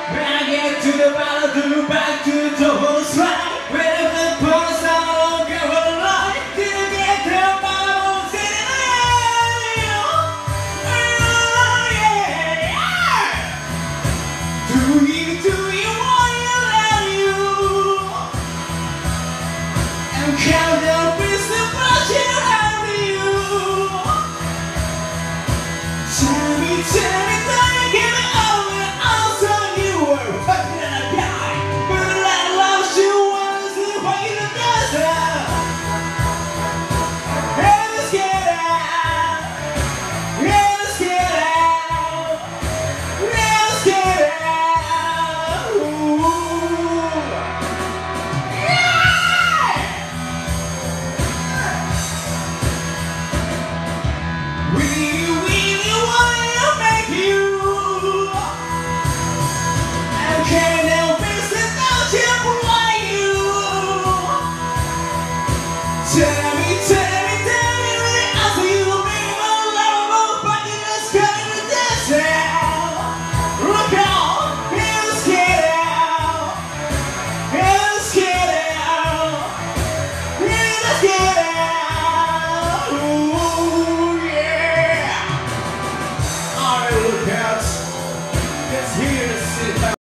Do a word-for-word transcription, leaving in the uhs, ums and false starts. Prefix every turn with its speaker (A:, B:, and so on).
A: When I get to the bottom, do back to the whole slide. Whenever the points are all go along, till I get to the bottom, sitting there. Oh yeah, yeah. Do you, do you want you, love you? And count down with the bullshit around you. Tell me, tell me, tell me, give it all and I'll tell you were fucking a guy. But I lost you once in the way to desert. And let's get out. And let's get out. And let's get out. Ooh. Yeah! Really, really wanna make you. I can't help it without you, like you. Tell